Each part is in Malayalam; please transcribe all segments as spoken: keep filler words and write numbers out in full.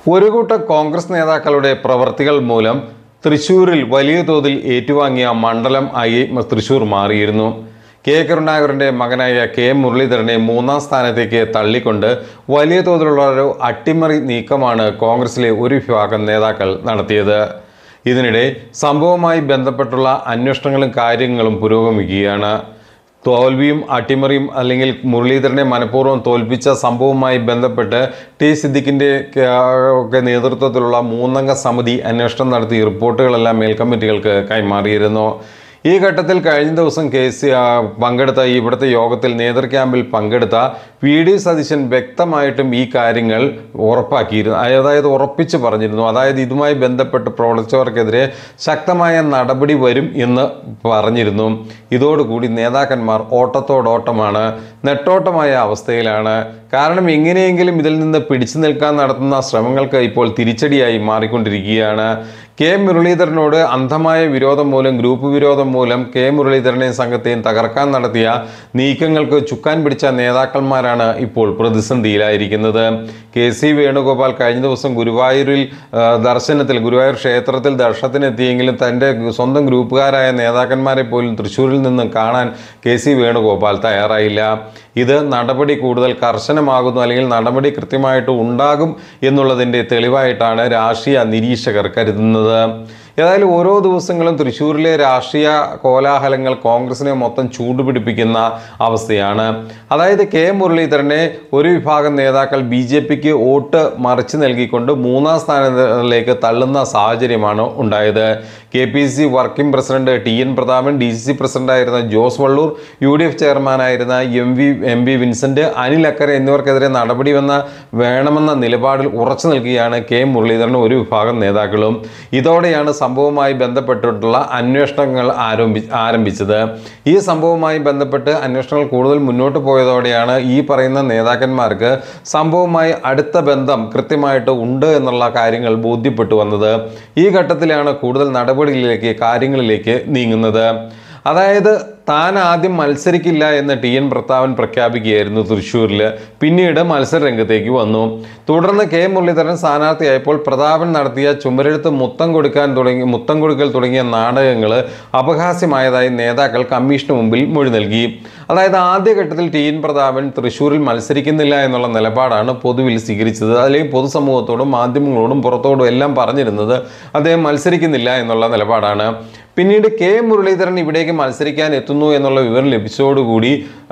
ഒരു കൂട്ടം കോൺഗ്രസ് നേതാക്കളുടെ പ്രവർത്തികൾ മൂലം തൃശൂരിൽ വലിയ തോതിൽ ഏറ്റുവാങ്ങിയ മണ്ഡലം ആയി തൃശൂർ മാറിയിരുന്നു. കെ കരുണാകരന്റെ മകനായ കെ മുരളീധരനെ മൂന്നാം സ്ഥാനത്തേക്ക് തള്ളിക്കൊണ്ട് വലിയ തോതിലുള്ള ഒരു അട്ടിമറി നീക്കമാണ് കോൺഗ്രസിലെ ഒരു വിഭാഗം നേതാക്കൾ നടത്തിയത്. ഇതിനിടെ സംഭവവുമായി ബന്ധപ്പെട്ടുള്ള അന്വേഷണങ്ങളും കാര്യങ്ങളും പുരോഗമിക്കുകയാണ്. തോൽവിയും അട്ടിമറിയും അല്ലെങ്കിൽ മുരളീധരനെ മനഃപൂർവ്വം തോൽപ്പിച്ച സംഭവവുമായി ബന്ധപ്പെട്ട് ടി സിദ്ദിഖിൻ്റെ ഒക്കെ നേതൃത്വത്തിലുള്ള മൂന്നംഗ സമിതി അന്വേഷണം നടത്തി റിപ്പോർട്ടുകളെല്ലാം മേൽക്കമ്മിറ്റികൾക്ക് കൈമാറിയിരുന്നു. ഈ ഘട്ടത്തിൽ കഴിഞ്ഞ ദിവസം കെ സി പങ്കെടുത്ത ഇവിടുത്തെ യോഗത്തിൽ നേതൃ ക്യാമ്പിൽ പങ്കെടുത്ത വി ഡി സതീശൻ വ്യക്തമായിട്ടും ഈ കാര്യങ്ങൾ ഉറപ്പാക്കിയിരുന്നു. അതായത് ഉറപ്പിച്ച് പറഞ്ഞിരുന്നു. അതായത് ഇതുമായി ബന്ധപ്പെട്ട് പ്രവർത്തിച്ചവർക്കെതിരെ ശക്തമായ നടപടി വരും എന്ന് പറഞ്ഞിരുന്നു. ഇതോടുകൂടി നേതാക്കന്മാർ ഓട്ടത്തോടോട്ടമാണ്, നെട്ടോട്ടമായ അവസ്ഥയിലാണ്. കാരണം എങ്ങനെയെങ്കിലും ഇതിൽ നിന്ന് പിടിച്ചു നിൽക്കാൻ നടത്തുന്ന ശ്രമങ്ങൾക്ക് ഇപ്പോൾ തിരിച്ചടിയായി മാറിക്കൊണ്ടിരിക്കുകയാണ്. കെ മുരളീധരനോട് അന്ധമായ വിരോധം മൂലം, ഗ്രൂപ്പ് വിരോധം മൂലം കെ മുരളീധരനെയും സംഘത്തെയും തകർക്കാൻ നടത്തിയ നീക്കങ്ങൾക്ക് ചുക്കാൻ പിടിച്ച നേതാക്കന്മാരാണ് ഇപ്പോൾ പ്രതിസന്ധിയിലായിരിക്കുന്നത്. കെ സി വേണുഗോപാൽ കഴിഞ്ഞ ദിവസം ഗുരുവായൂരിൽ ദർശനത്തിൽ ഗുരുവായൂർ ക്ഷേത്രത്തിൽ ദർശനത്തിനെത്തിയെങ്കിലും തൻ്റെ സ്വന്തം ഗ്രൂപ്പുകാരായ നേതാക്കന്മാരെ പോലും തൃശ്ശൂരിൽ നിന്ന് കാണാൻ കെ സി വേണുഗോപാൽ തയ്യാറായില്ല. ഇത് നടപടി കൂടുതൽ കർശനമാകുന്നു, അല്ലെങ്കിൽ നടപടി കൃത്യമായിട്ട് ഉണ്ടാകും എന്നുള്ളതിൻ്റെ തെളിവായിട്ടാണ് രാഷ്ട്രീയ നിരീക്ഷകർ കരുതുന്നത്. ഏതായാലും ഓരോ ദിവസങ്ങളും തൃശ്ശൂരിലെ രാഷ്ട്രീയ കോലാഹലങ്ങൾ കോൺഗ്രസിനെ മൊത്തം ചൂടുപിടിപ്പിക്കുന്ന അവസ്ഥയാണ്. അതായത് കെ മുരളീധരനെ ഒരു വിഭാഗം നേതാക്കൾ ബി ജെ പിക്ക് വോട്ട് മറിച്ച് നൽകിക്കൊണ്ട് മൂന്നാം സ്ഥാനത്തിലേക്ക് തള്ളുന്ന സാഹചര്യമാണ് ഉണ്ടായത്. K P C C working president T N Prathapan, D C C പ്രസിഡന്റായിരുന്ന Jose Valloor, U D F ചെയർമാനായിരുന്ന M V M V Vincent, Anil Akkara എന്നിവർക്കെതിരെ നടപടി വന്ന വേണമെന്ന നിലപാടിൽ ഉറച്ചു നിൽക്കുകയാണ് കെ മുരളീധരൻ ഒരു വിഭാഗം നേതാക്കളും. ഇതോടെയാണ് സംഭവവുമായി ബന്ധപ്പെട്ടിട്ടുള്ള അന്വേഷണങ്ങൾ ആരംഭി ആരംഭിച്ചത് ഈ സംഭവവുമായി ബന്ധപ്പെട്ട് അന്വേഷണങ്ങൾ കൂടുതൽ മുന്നോട്ട് പോയതോടെയാണ് ഈ പറയുന്ന നേതാക്കന്മാർക്ക് സംഭവവുമായി അടുത്ത ബന്ധം കൃത്യമായിട്ട് ഉണ്ട് എന്നുള്ള കാര്യങ്ങൾ ബോധ്യപ്പെട്ടു വന്നത്. ഈ ഘട്ടത്തിലാണ് കൂടുതൽ നടപടികളിലേക്ക് കാര്യങ്ങളിലേക്ക് നീങ്ങുന്നത്. അതായത് താൻ ആദ്യം മത്സരിക്കില്ല എന്ന് ടി എൻ പ്രതാപൻ പ്രഖ്യാപിക്കുകയായിരുന്നു തൃശ്ശൂരിൽ. പിന്നീട് മത്സര രംഗത്തേക്ക് വന്നു. തുടർന്ന് കെ മുരളീധരൻ സ്ഥാനാർത്ഥിയായപ്പോൾ പ്രതാപൻ നടത്തിയ ചുമരെഴുത്ത് മുത്തം കൊടുക്കാൻ തുടങ്ങി മുത്തം കൊടുക്കൽ തുടങ്ങിയ നാടകങ്ങൾ അപഹാസ്യമായതായി നേതാക്കൾ കമ്മീഷന് മുമ്പിൽ മൊഴി നൽകി. അതായത് ആദ്യഘട്ടത്തിൽ ടി എൻ പ്രതാപൻ തൃശ്ശൂരിൽ മത്സരിക്കുന്നില്ല എന്നുള്ള നിലപാടാണ് പൊതുവിൽ സ്വീകരിച്ചത്. അല്ലെങ്കിൽ പൊതുസമൂഹത്തോടും മാധ്യമങ്ങളോടും പുറത്തോടും എല്ലാം പറഞ്ഞിരുന്നത് അദ്ദേഹം മത്സരിക്കുന്നില്ല എന്നുള്ള നിലപാടാണ്. പിന്നീട് കെ മുരളീധരൻ ഇവിടേക്ക് മത്സരിക്കാൻ എത്തുന്നു എന്നുള്ള വിവരം ലഭിച്ചതോടുകൂടി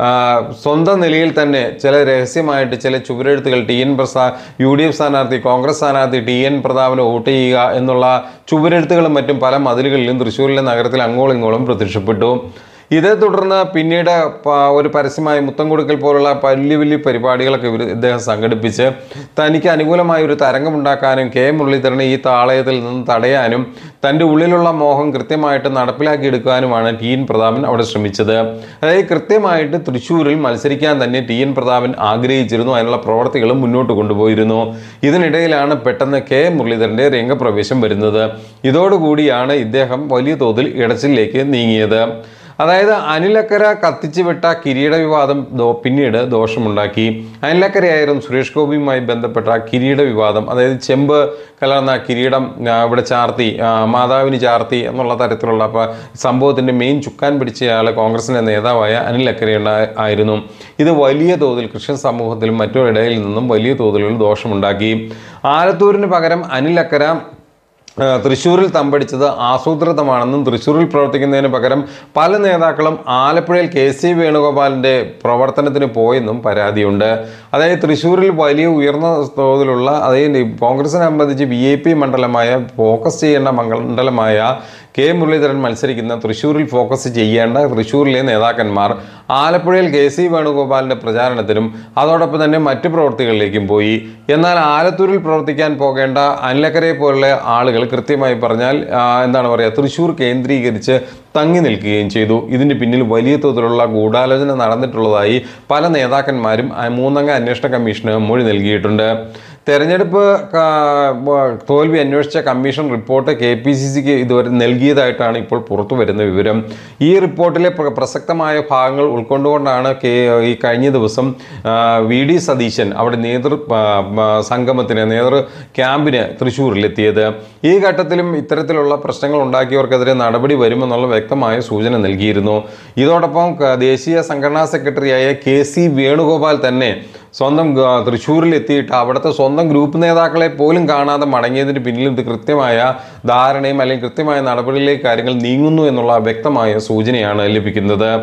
സ്വന്തം നിലയിൽ തന്നെ ചില രഹസ്യമായിട്ട് ചില ചുവരെഴുത്തുകൾ ടി എൻ പ്രസാ യു ഡി എഫ് സ്ഥാനാർത്ഥി കോൺഗ്രസ് സ്ഥാനാർത്ഥി ടി എൻ പ്രതാപന് വോട്ട് ചെയ്യുക എന്നുള്ള ചുവരെഴുത്തുകളും മറ്റും പല മതിലുകളിലും തൃശ്ശൂരിലെ നഗരത്തിൽ അങ്ങോളം ഇങ്ങോളം പ്രത്യക്ഷപ്പെട്ടു. ഇതേ തുടർന്ന് പിന്നീട് ഒരു പരസ്യമായി മുത്തം കൊടുക്കൽ പോലുള്ള വലിയ വലിയ പരിപാടികളൊക്കെ ഇവർ ഇദ്ദേഹം സംഘടിപ്പിച്ച് തനിക്ക് അനുകൂലമായ ഒരു തരംഗമുണ്ടാക്കാനും കെ മുരളീധരനെ ഈ താളയത്തിൽ നിന്ന് തടയാനും തൻ്റെ ഉള്ളിലുള്ള മോഹം കൃത്യമായിട്ട് നടപ്പിലാക്കിയെടുക്കാനുമാണ് ടി എൻ പ്രതാപൻ അവിടെ ശ്രമിച്ചത്. അതായത് കൃത്യമായിട്ട് തൃശ്ശൂരിൽ മത്സരിക്കാൻ തന്നെ ടി എൻ പ്രതാപൻ ആഗ്രഹിച്ചിരുന്നു. അതിനുള്ള പ്രവർത്തികളും മുന്നോട്ട് കൊണ്ടുപോയിരുന്നു. ഇതിനിടയിലാണ് പെട്ടെന്ന് കെ മുരളീധരൻ്റെ രംഗപ്രവേശം വരുന്നത്. ഇതോടുകൂടിയാണ് ഇദ്ദേഹം വലിയ തോതിൽ ഇടച്ചിലേക്ക് നീങ്ങിയത്. അതായത് അനിലക്കര കത്തിച്ചു വിട്ട കിരീട വിവാദം ദോ പിന്നീട് ദോഷമുണ്ടാക്കി. അനിലക്കരയായിരുന്നു സുരേഷ് ഗോപിയുമായി ബന്ധപ്പെട്ട കിരീട വിവാദം. അതായത് ചെമ്പ് കലർന്ന കിരീടം ഇവിടെ ചാർത്തി, മാതാവിന് ചാർത്തി എന്നുള്ള തരത്തിലുള്ള സംഭവത്തിൻ്റെ മെയിൻ ചുക്കാൻ പിടിച്ചയാൾ കോൺഗ്രസിൻ്റെ നേതാവായ അനിലക്കര ആയിരുന്നു. ഇത് വലിയ തോതിൽ ക്രിസ്ത്യൻ സമൂഹത്തിലും മറ്റൊരിടയിൽ നിന്നും വലിയ തോതിലുള്ള ദോഷമുണ്ടാക്കി. ആലത്തൂരിന് പകരം അനിലക്കര തൃശ്ശൂരിൽ തമ്പടിച്ചത് ആസൂത്രിതമാണെന്നും തൃശ്ശൂരിൽ പ്രവർത്തിക്കുന്നതിന് പകരം പല നേതാക്കളും ആലപ്പുഴയിൽ കെ സി വേണുഗോപാലിൻ്റെ പ്രവർത്തനത്തിന് പോയെന്നും പരാതിയുണ്ട്. അതായത് തൃശ്ശൂരിൽ വലിയ ഉയർന്ന തോതിലുള്ള, അതായത് കോൺഗ്രസിനെ സംബന്ധിച്ച് വി ഐ പി മണ്ഡലമായ ഫോക്കസ് ചെയ്യേണ്ട മണ്ഡലമായ കെ മുരളീധരൻ മത്സരിക്കുന്ന തൃശ്ശൂരിൽ ഫോക്കസ് ചെയ്യേണ്ട തൃശ്ശൂരിലെ നേതാക്കന്മാർ ആലപ്പുഴയിൽ കെ സി വേണുഗോപാലിൻ്റെ പ്രചാരണത്തിനും അതോടൊപ്പം തന്നെ മറ്റു പ്രവൃത്തികളിലേക്കും പോയി. എന്നാൽ ആലത്തൂരിൽ പ്രവർത്തിക്കാൻ പോകേണ്ട അനിലക്കരയെ പോലുള്ള ആളുകൾ കൃത്യമായി പറഞ്ഞാൽ എന്താണ് പറയുക, തൃശ്ശൂർ കേന്ദ്രീകരിച്ച് തങ്ങി നിൽക്കുകയും ചെയ്തു. ഇതിന് പിന്നിൽ വലിയ തോതിലുള്ള ഗൂഢാലോചന നടന്നിട്ടുള്ളതായി പല നേതാക്കന്മാരും മൂന്നംഗ അന്വേഷണ കമ്മീഷന് മൊഴി നൽകിയിട്ടുണ്ട്. തെരഞ്ഞെടുപ്പ് തോൽവി അന്വേഷിച്ച commission report K P C സിക്ക് ഇതുവരെ നൽകിയതായിട്ടാണ് ഇപ്പോൾ പുറത്തു വരുന്ന വിവരം. ഈ റിപ്പോർട്ടിലെ പ്രസക്തമായ ഭാഗങ്ങൾ ഉൾക്കൊണ്ടുകൊണ്ടാണ് കെ ഈ കഴിഞ്ഞ ദിവസം വി ഡി സതീശൻ അവിടെ നേതൃ സംഗമത്തിന് നേതൃ ക്യാമ്പിന് തൃശ്ശൂരിലെത്തിയത്. ഈ ഘട്ടത്തിലും ഇത്തരത്തിലുള്ള പ്രശ്നങ്ങൾ ഉണ്ടാക്കിയവർക്കെതിരെ നടപടി വരുമെന്നുള്ള വ്യക്തമായ സൂചന നൽകിയിരുന്നു. ഇതോടൊപ്പം ദേശീയ സംഘടനാ സെക്രട്ടറിയായ കെ സി വേണുഗോപാൽ തന്നെ സ്വന്തം തൃശ്ശൂരിൽ എത്തിയിട്ട് അവിടുത്തെ സ്വന്തം ഗ്രൂപ്പ് നേതാക്കളെ പോലും കാണാതെ മടങ്ങിയതിന് പിന്നിൽ ഇത് കൃത്യമായ ധാരണയും അല്ലെങ്കിൽ കൃത്യമായ നടപടിയിലേക്ക് കാര്യങ്ങൾ നീങ്ങുന്നു എന്നുള്ള വ്യക്തമായ സൂചനയാണ് ലഭിക്കുന്നത്.